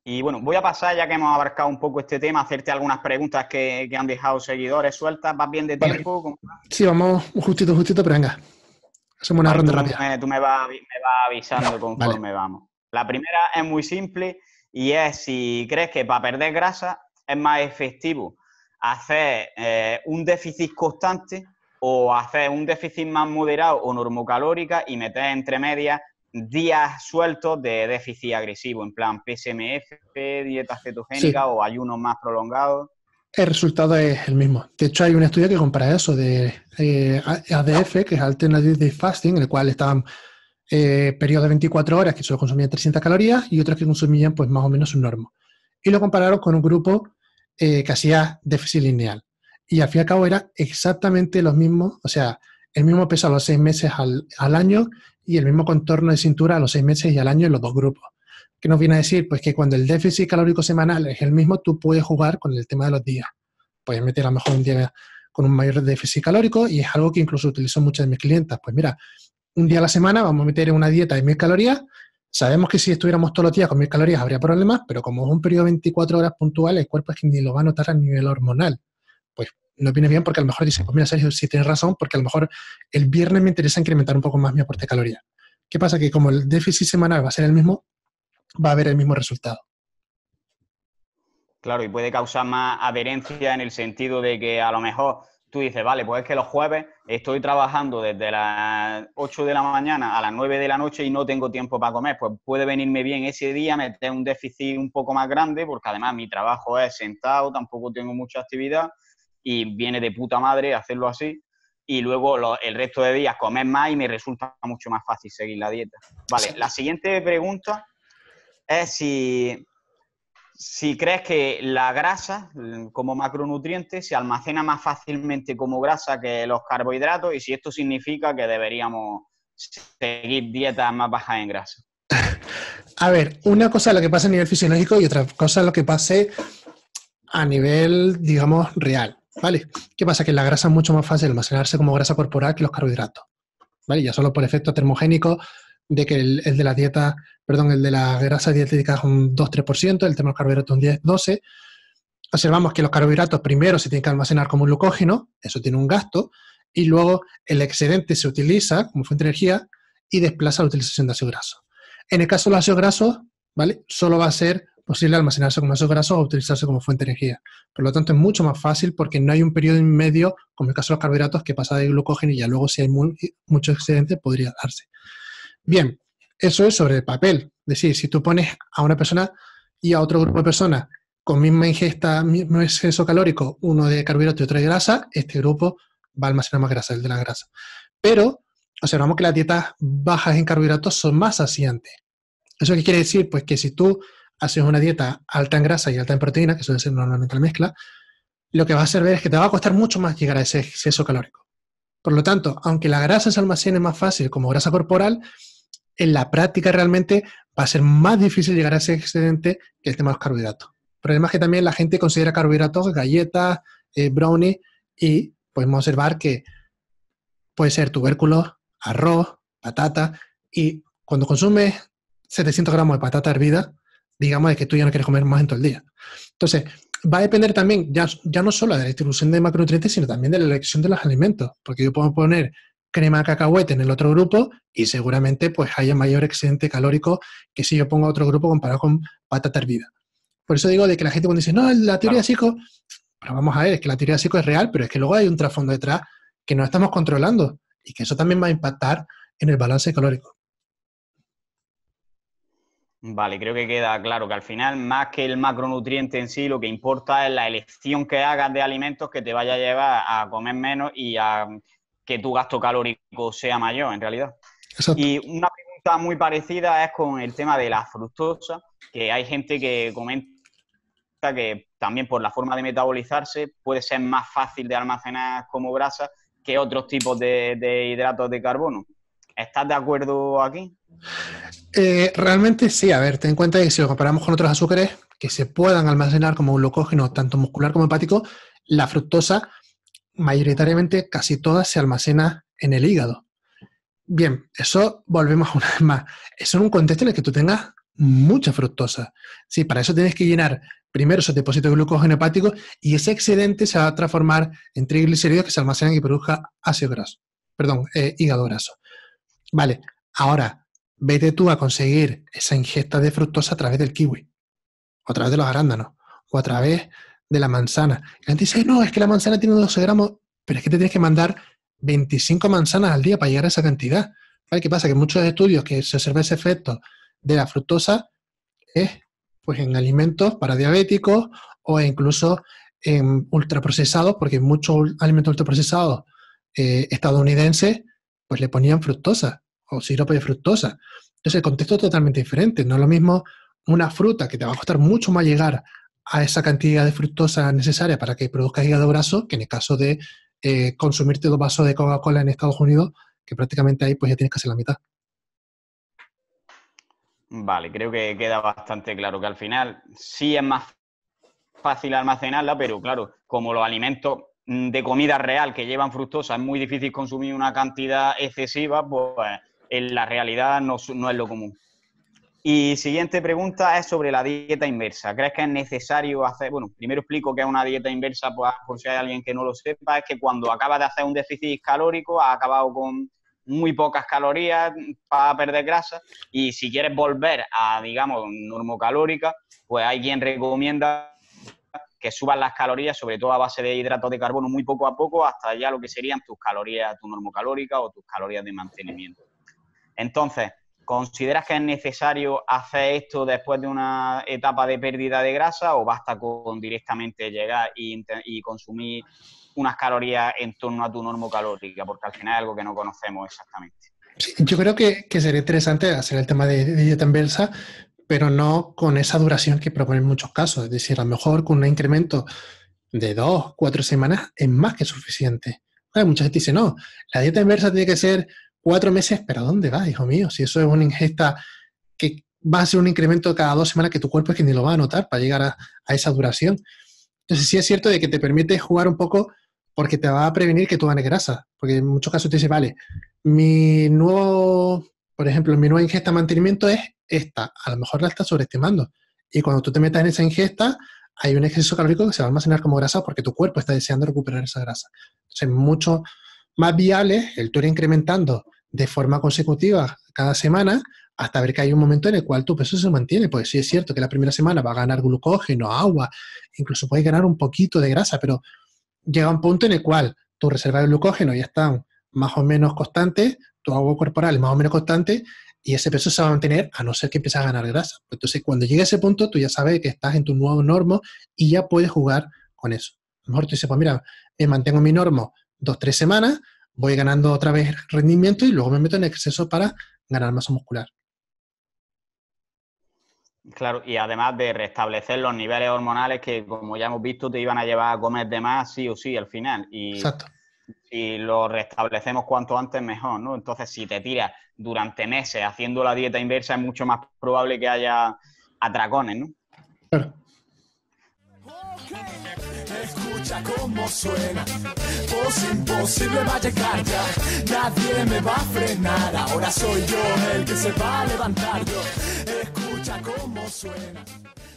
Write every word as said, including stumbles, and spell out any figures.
Y bueno, voy a pasar, ya que hemos abarcado un poco este tema, a hacerte algunas preguntas que, que han dejado seguidores sueltas. ¿Vas bien de Vale. tiempo? ¿Cómo- Sí, vamos justito, justito, pero venga. Hacemos una Vale, ronda tú rápida. me, tú me vas, me vas avisando Vale. conforme vamos. La primera es muy simple y es si crees que para perder grasa es más efectivo hacer eh, un déficit constante o hacer un déficit más moderado o normocalórica y meter entre medias días sueltos de déficit agresivo, en plan P S M F, dieta Sí, cetogénica o ayunos más prolongados. el resultado es el mismo. De hecho, hay un estudio que compara eso de eh, A D F, que es Alternative Day Fasting, en el cual estaban eh, periodos de veinticuatro horas que solo consumían trescientas calorías y otros que consumían pues más o menos un normo. Y lo compararon con un grupo eh, que hacía déficit lineal. Y al fin y al cabo era exactamente los mismos, o sea, el mismo peso a los seis meses al, al año y el mismo contorno de cintura a los seis meses y al año en los dos grupos. ¿Qué nos viene a decir? Pues que cuando el déficit calórico semanal es el mismo, tú puedes jugar con el tema de los días. Puedes meter a lo mejor un día con un mayor déficit calórico y es algo que incluso utilizo muchas de mis clientas. Pues mira, un día a la semana vamos a meter una dieta de mil calorías. Sabemos que si estuviéramos todos los días con mil calorías habría problemas, pero como es un periodo de veinticuatro horas puntual, el cuerpo es que ni lo va a notar a nivel hormonal. Pues no viene bien porque a lo mejor dice, pues mira, Sergio, si tienes razón, porque a lo mejor el viernes me interesa incrementar un poco más mi aporte de calorías. ¿Qué pasa? Que como el déficit semanal va a ser el mismo, va a haber el mismo resultado. Claro, y puede causar más adherencia en el sentido de que a lo mejor tú dices, vale, pues es que los jueves estoy trabajando desde las ocho de la mañana a las nueve de la noche y no tengo tiempo para comer. Pues puede venirme bien ese día meter un déficit un poco más grande, porque además mi trabajo es sentado, tampoco tengo mucha actividad y viene de puta madre hacerlo así. Y luego lo, el resto de días comer más y me resulta mucho más fácil seguir la dieta. Vale, la Exacto. siguiente pregunta es si si crees que la grasa, como macronutriente, se almacena más fácilmente como grasa que los carbohidratos y si esto significa que deberíamos seguir dietas más bajas en grasa. A ver, una cosa es lo que pasa a nivel fisiológico y otra cosa es lo que pase a nivel, digamos, real. ¿Vale? ¿Qué pasa? Que la grasa es mucho más fácil almacenarse como grasa corporal que los carbohidratos. ¿Vale? Ya solo por efecto termogénico de que el, el de la dieta, perdón, el de la grasa dietética es un dos tres por ciento, el tema de los carbohidratos un diez doce. Observamos que los carbohidratos primero se tienen que almacenar como un glucógeno, eso tiene un gasto, y luego el excedente se utiliza como fuente de energía y desplaza la utilización de ácidos grasos. En el caso de los ácidos grasos, ¿vale? Solo va a ser posible almacenarse como ácidos grasos o utilizarse como fuente de energía. Por lo tanto, es mucho más fácil porque no hay un periodo en medio, como en el caso de los carbohidratos, que pasa de glucógeno y ya luego si hay muy, mucho excedente podría darse. Bien, eso es sobre el papel. Es decir, si tú pones a una persona y a otro grupo de personas con misma ingesta, mismo exceso calórico, uno de carbohidratos y otro de grasa, este grupo va a almacenar más grasa, el de la grasa. Pero observamos que las dietas bajas en carbohidratos son más saciantes. ¿Eso qué quiere decir? Pues que si tú haces una dieta alta en grasa y alta en proteína, que suele ser normalmente la mezcla, lo que va a hacer ver es que te va a costar mucho más llegar a ese exceso calórico. Por lo tanto, aunque la grasa se almacene más fácil como grasa corporal, en la práctica realmente va a ser más difícil llegar a ese excedente que el tema de los carbohidratos. El problema es que también la gente considera carbohidratos galletas, eh, brownies, y podemos observar que puede ser tubérculos, arroz, patata, y cuando consumes setecientos gramos de patata hervida, digamos de que tú ya no quieres comer más en todo el día. Entonces, va a depender también, ya, ya no solo de la distribución de macronutrientes, sino también de la elección de los alimentos, porque yo puedo poner crema de cacahuete en el otro grupo y seguramente pues haya mayor excedente calórico que si yo pongo otro grupo comparado con patata hervida. Por eso digo de que la gente cuando dice, no, la teoría de Claro. psico, pero vamos a ver, es que la teoría de psico es real, pero es que luego hay un trasfondo detrás que no estamos controlando y que eso también va a impactar en el balance calórico. Vale, creo que queda claro que al final, más que el macronutriente en sí, lo que importa es la elección que hagas de alimentos que te vaya a llevar a comer menos y a que tu gasto calórico sea mayor, en realidad. Exacto. Y una pregunta muy parecida es con el tema de la fructosa, que hay gente que comenta que también por la forma de metabolizarse puede ser más fácil de almacenar como grasa que otros tipos de, de hidratos de carbono. ¿Estás de acuerdo aquí? Eh, realmente sí, a ver, ten en cuenta que si lo comparamos con otros azúcares que se puedan almacenar como glucógeno, tanto muscular como hepático, la fructosa, mayoritariamente casi toda se almacena en el hígado. Bien, eso volvemos una vez más. Eso en un contexto en el que tú tengas mucha fructosa. Sí, para eso tienes que llenar primero esos depósitos de glucógeno hepático y ese excedente se va a transformar en triglicéridos que se almacenan y produzcan ácido graso. Perdón, eh, hígado graso. Vale, ahora vete tú a conseguir esa ingesta de fructosa a través del kiwi, o a través de los arándanos, o a través de la manzana. Y la gente dice, no, es que la manzana tiene doce gramos, pero es que te tienes que mandar veinticinco manzanas al día para llegar a esa cantidad. ¿Vale? ¿Qué pasa? Que en muchos estudios que se observa ese efecto de la fructosa es pues, en alimentos para diabéticos o incluso en ultraprocesados, porque muchos alimentos ultraprocesados eh, estadounidenses pues le ponían fructosa o sirope de fructosa. Entonces el contexto es totalmente diferente. No es lo mismo una fruta que te va a costar mucho más llegar a esa cantidad de fructosa necesaria para que produzcas hígado graso, que en el caso de eh, consumirte dos vasos de Coca-Cola en Estados Unidos, que prácticamente ahí pues ya tienes que hacer la mitad. Vale, creo que queda bastante claro que al final sí es más fácil almacenarla, pero claro, como los alimentos de comida real que llevan fructosa es muy difícil consumir una cantidad excesiva, pues en la realidad no, no es lo común. Y siguiente pregunta es sobre la dieta inversa. ¿Crees que es necesario hacer...? Bueno, primero explico qué es una dieta inversa, pues, por si hay alguien que no lo sepa. Es que cuando acabas de hacer un déficit calórico, has acabado con muy pocas calorías para perder grasa y si quieres volver a, digamos, normocalórica, pues hay quien recomienda que subas las calorías, sobre todo a base de hidratos de carbono, muy poco a poco, hasta ya lo que serían tus calorías, tu normocalórica o tus calorías de mantenimiento. Entonces, ¿consideras que es necesario hacer esto después de una etapa de pérdida de grasa o basta con directamente llegar y, y consumir unas calorías en torno a tu normocalórica? Porque al final es algo que no conocemos exactamente. Sí, yo creo que, que sería interesante hacer el tema de, de dieta inversa, pero no con esa duración que proponen en muchos casos. Es decir, a lo mejor con un incremento de dos, cuatro semanas es más que suficiente. Hay mucha gente dice, no, la dieta inversa tiene que ser cuatro meses, pero ¿a dónde va, hijo mío? Si eso es una ingesta que va a ser un incremento cada dos semanas que tu cuerpo es que ni lo va a notar para llegar a, a esa duración. Entonces sí es cierto de que te permite jugar un poco porque te va a prevenir que tú ganes grasa. Porque en muchos casos te dice, vale, mi nuevo, por ejemplo, mi nueva ingesta de mantenimiento es esta. A lo mejor la estás sobreestimando. Y cuando tú te metas en esa ingesta, hay un exceso calórico que se va a almacenar como grasa porque tu cuerpo está deseando recuperar esa grasa. Entonces, mucho más viable el tú ir incrementando de forma consecutiva cada semana hasta ver que hay un momento en el cual tu peso se mantiene. Pues sí es cierto que la primera semana va a ganar glucógeno, agua, incluso puedes ganar un poquito de grasa, pero llega un punto en el cual tus reservas de glucógeno ya están más o menos constantes, tu agua corporal es más o menos constante y ese peso se va a mantener a no ser que empieces a ganar grasa. Entonces, cuando llegue a ese punto, tú ya sabes que estás en tu nuevo normo y ya puedes jugar con eso. A lo mejor tú dices, pues mira, me mantengo mi normo dos, tres semanas, voy ganando otra vez rendimiento y luego me meto en exceso para ganar masa muscular. Claro, y además de restablecer los niveles hormonales que, como ya hemos visto, te iban a llevar a comer de más sí o sí al final. Y Exacto. si lo restablecemos cuanto antes, mejor, ¿no? Entonces, si te tiras durante meses haciendo la dieta inversa, es mucho más probable que haya atracones, ¿no? Claro. Escucha cómo suena, pues imposible va a llegar ya, nadie me va a frenar, ahora soy yo el que se va a levantar yo, escucha cómo suena.